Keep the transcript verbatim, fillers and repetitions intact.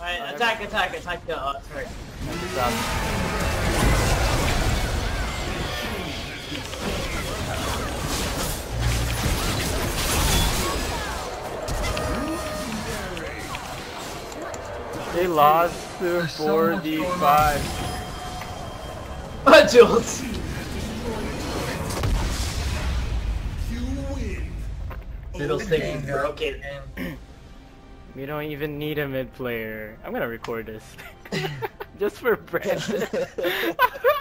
Alright, attack, attack, attack the uh, turret. They lost to four v five. Jules! Fiddlestick broken. We don't even need a mid player. I'm gonna record this. Just for Brandon.